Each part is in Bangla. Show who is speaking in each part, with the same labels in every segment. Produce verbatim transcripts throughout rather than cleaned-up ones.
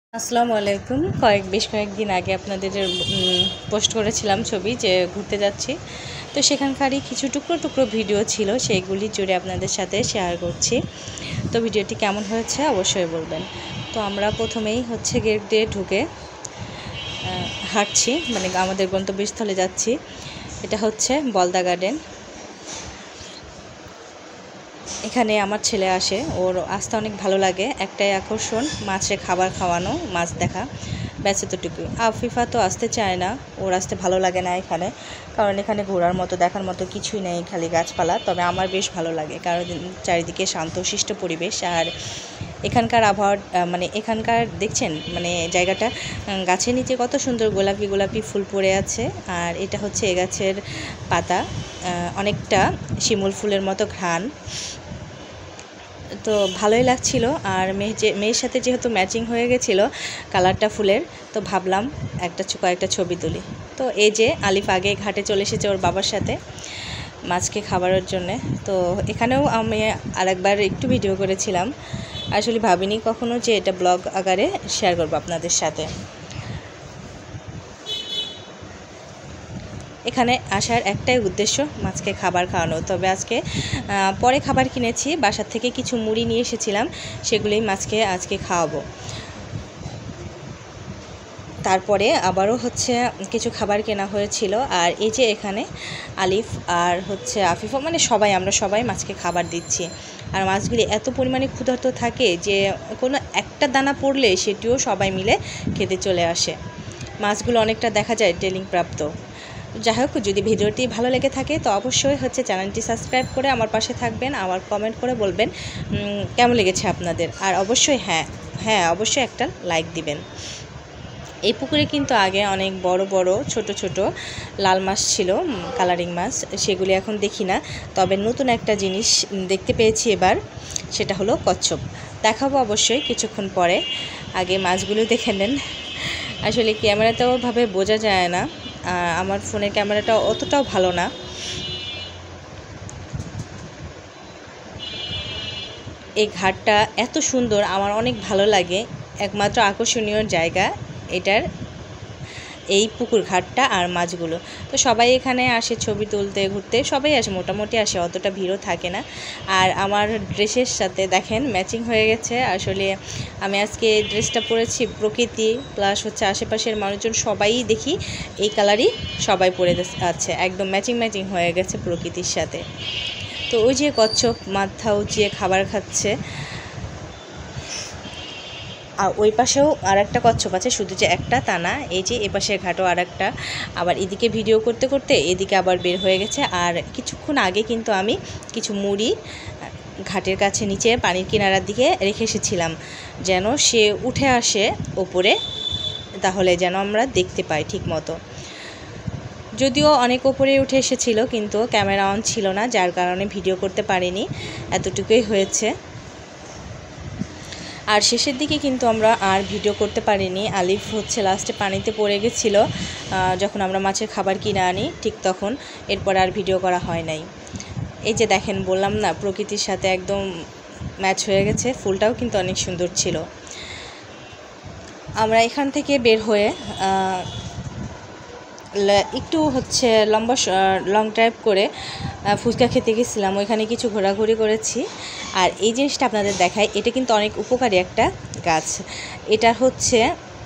Speaker 1: আসসালামু আলাইকুম। কয়েক বেশ কয়েকদিন আগে আপনাদের পোস্ট করেছিলাম ছবি যে ঘুরতে যাচ্ছি, তো সেখানকারই কিছু টুকরো টুকরো ভিডিও ছিল, সেইগুলি জুড়ে আপনাদের সাথে শেয়ার করছি। তো ভিডিওটি কেমন হয়েছে অবশ্যই বলবেন। তো আমরা প্রথমেই হচ্ছে গেট দিয়ে ঢুকে হাঁটছি, মানে আমাদের গন্তব্যস্থলে যাচ্ছি। এটা হচ্ছে বলদা গার্ডেন। এখানে আমার ছেলে আসে, ওর আসতে অনেক ভালো লাগে। একটাই আকর্ষণ মাছের খাবার খাওয়ানো, মাছ দেখা, ব্যাস এতটুকুই। আফিফা তো আসতে চায় না, ওর আসতে ভালো লাগে না এখানে, কারণ এখানে ঘোরার মতো দেখার মতো কিছুই নেই, খালি গাছপালা। তবে আমার বেশ ভালো লাগে, কারণ চারিদিকে শান্তশিষ্ট পরিবেশ। আর এখানকার আবহাওয়া, মানে এখানকার দেখছেন মানে জায়গাটা, গাছের নিচে কত সুন্দর গোলাপি গোলাপি ফুল পড়ে আছে। আর এটা হচ্ছে এ গাছের পাতা, অনেকটা শিমুল ফুলের মতো ঘ্রাণ। তো ভালোই লাগছিল। আর মেয়ে যে মেয়ের সাথে যেহেতু ম্যাচিং হয়ে গেছিলো কালারটা ফুলের, তো ভাবলাম একটা কয়েকটা ছবি তুলি। তো এই যে আলিফ আগে ঘাটে চলে এসেছে ওর বাবার সাথে মাছকে খাবারের জন্যে। তো এখানেও আমি আরেকবার একটু ভিডিও করেছিলাম, আসলে ভাবিনি কখনো যে এটা ব্লগ আকারে শেয়ার করবো আপনাদের সাথে। এখানে আসার একটাই উদ্দেশ্য মাছকে খাবার খাওয়ানো। তবে আজকে পরে খাবার কিনেছি, বাসার থেকে কিছু মুড়ি নিয়ে এসেছিলাম, সেগুলোই মাছকে আজকে খাওয়াবো। তারপরে আবারও হচ্ছে কিছু খাবার কেনা হয়েছিল। আর এই যে এখানে আলিফ আর হচ্ছে আফিফা, মানে সবাই, আমরা সবাই মাছকে খাবার দিচ্ছি। আর মাছগুলি এত পরিমাণে ক্ষুধার্ত থাকে যে কোনো একটা দানা পড়লে সেটিও সবাই মিলে খেতে চলে আসে। মাছগুলো অনেকটা দেখা যায় ট্রেনিং প্রাপ্ত। যাই হোক, যদি ভিডিওটি ভালো লেগে থাকে তো অবশ্যই হচ্ছে চ্যানেলটি সাবস্ক্রাইব করে আমার পাশে থাকবেন, আমার কমেন্ট করে বলবেন কেমন লেগেছে আপনাদের। আর অবশ্যই হ্যাঁ হ্যাঁ অবশ্যই একটা লাইক দিবেন। এই পুকুরে কিন্তু আগে অনেক বড় বড় ছোট ছোট লাল মাছ ছিল, কালারিং মাছ, সেগুলি এখন দেখি না। তবে নতুন একটা জিনিস দেখতে পেয়েছি এবার, সেটা হলো কচ্ছপ। দেখাবো অবশ্যই কিছুক্ষণ পরে, আগে মাছগুলো দেখে নেন। আসলে ক্যামেরাতেও ভাবে বোঝা যায় না, আমার ফোনের ক্যামেরাটা অতটাও ভালো না। এই ঘাটটা এত সুন্দর, আমার অনেক ভালো লাগে। একমাত্র আকর্ষণীয় জায়গা এটার এই পুকুর ঘাটটা আর মাছগুলো। তো সবাই এখানে আসে ছবি তুলতে, ঘুরতে, সবাই আসে, মোটামুটি আসে, অতটা ভিড়ও থাকে না। আর আমার ড্রেসের সাথে দেখেন ম্যাচিং হয়ে গেছে। আসলে আমি আজকে ড্রেসটা পরেছি প্রকৃতি প্লাস হচ্ছে আশেপাশের মানুষজন সবাই দেখি এই কালারই সবাই পরে আছে, একদম ম্যাচিং ম্যাচিং হয়ে গেছে প্রকৃতির সাথে। তো ওই যে কচ্ছপ মাথা উঁচিয়ে খাবার খাচ্ছে, আর ওই পাশেও আর একটা কচ্ছপ আছে, শুধু যে একটা তা না, এই যে এ পাশের ঘাটও আর একটা। আবার এদিকে ভিডিও করতে করতে এদিকে আবার বের হয়ে গেছে। আর কিছুক্ষণ আগে কিন্তু আমি কিছু মুড়ি ঘাটের কাছে নিচে পানির কিনারার দিকে রেখে এসেছিলাম, যেন সে উঠে আসে ওপরে, তাহলে যেন আমরা দেখতে পাই ঠিক মতো। যদিও অনেক ওপরে উঠে এসেছিল, কিন্তু ক্যামেরা অন ছিল না, যার কারণে ভিডিও করতে পারিনি, এতটুকুই হয়েছে। আর শেষের দিকে কিন্তু আমরা আর ভিডিও করতে পারিনি। আলিফ হচ্ছে লাস্টে পানিতে পড়ে গেছিল যখন আমরা মাছের খাবার কিনে আনি, ঠিক তখন। এরপর আর ভিডিও করা হয় নাই। এই যে দেখেন, বললাম না প্রকৃতির সাথে একদম ম্যাচ হয়ে গেছে। ফুলটাও কিন্তু অনেক সুন্দর ছিল। আমরা এখান থেকে বের হয়ে একটু হচ্ছে লম্বা লং ড্রাইভ করে ফুচকা খেতে গেছিলাম, ওইখানে কিছু ঘোরাঘুরি করেছি। আর এই জিনিসটা আপনাদের দেখাই, এটা কিন্তু অনেক উপকারী একটা গাছ। এটা হচ্ছে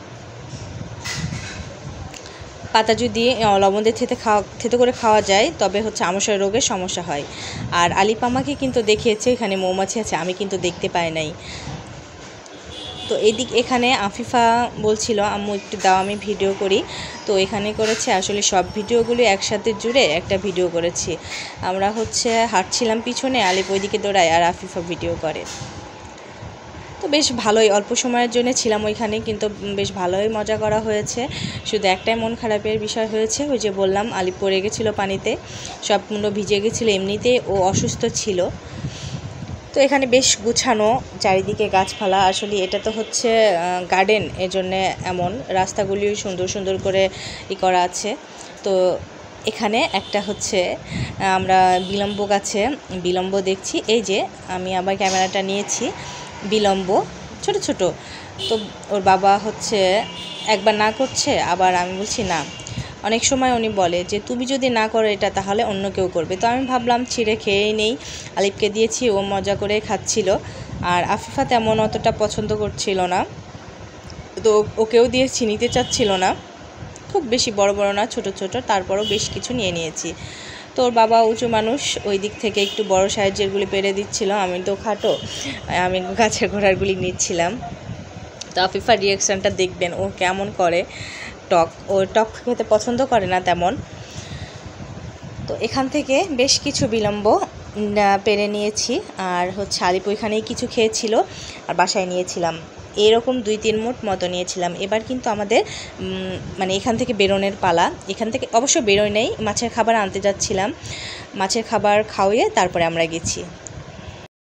Speaker 1: পাতা যদি লবণ দিয়ে থেতে খাওয়া থেতে করে খাওয়া যায়, তবে হচ্ছে আমাশয় রোগের সমস্যা হয়। আর আলিফ আমাকে কিন্তু দেখিয়েছে এখানে মৌমাছি আছে, আমি কিন্তু দেখতে পাই নাই। তো এদিক এখানে আফিফা বলছিল আম্মু একটু দাও আমি ভিডিও করি, তো এখানে করেছে। আসলে সব ভিডিওগুলি একসাথে জুড়ে একটা ভিডিও করেছি। আমরা হচ্ছে হাঁটছিলাম পিছনে, আলিফ ওইদিকে দৌড়ায় আর আফিফা ভিডিও করে। তো বেশ ভালোই, অল্প সময়ের জন্য ছিলাম ওইখানে, কিন্তু বেশ ভালোই মজা করা হয়েছে। শুধু একটাই মন খারাপের বিষয় হয়েছে, ওই যে বললাম আলিফ পড়ে গেছিলো পানিতে, সম্পূর্ণ ভিজে গেছিলো, এমনিতে ও অসুস্থ ছিল। তো এখানে বেশ গুছানো, চারিদিকে গাছপালা। আসলে এটা তো হচ্ছে গার্ডেন, এজন্যে এমন রাস্তাগুলিও সুন্দর সুন্দর করে ই করা আছে। তো এখানে একটা হচ্ছে আমরা বিলম্ব গাছে বিলম্ব দেখছি। এই যে আমি আবার ক্যামেরাটা নিয়েছি, বিলম্ব ছোট ছোট তো ওর বাবা হচ্ছে একবার না করছে, আবার আমি বলছি না। অনেক সময় উনি বলে যে তুমি যদি না করো এটা তাহলে অন্য কেউ করবে। তো আমি ভাবলাম ছিঁড়ে খেয়েই নেই। আলিফকে দিয়েছি, ও মজা করে খাচ্ছিল। আর আফিফা তেমন অতটা পছন্দ করছিল না, তো ওকেও দিয়েছি, নিতে চাচ্ছিল না। খুব বেশি বড় বড় না, ছোট ছোট, তারপরও বেশ কিছু নিয়ে নিয়েছি। তো ওর বাবা উঁচু মানুষ, ওই দিক থেকে একটু বড় সাইজেরগুলি পেরে দিচ্ছিল, আমি তো খাটো, আমি গাছের ঘোড়ারগুলি নিচ্ছিলাম। তো আফিফার রিয়াকশানটা দেখবেন, ও কেমন করে। টক, ও টক খেতে পছন্দ করে না তেমন। তো এখান থেকে বেশ কিছু বিলম্ব পেরে নিয়েছি। আর হচ্ছে আলিপ ওইখানেই কিছু খেয়েছিল, আর বাসায় নিয়েছিলাম এরকম দুই তিন মুঠ মতো নিয়েছিলাম। এবার কিন্তু আমাদের মানে এখান থেকে বেরোনের পালা। এখান থেকে অবশ্য বেরোয় নেই, মাছের খাবার আনতে যাচ্ছিলাম, মাছের খাবার খাওয়িয়ে তারপরে আমরা গেছি।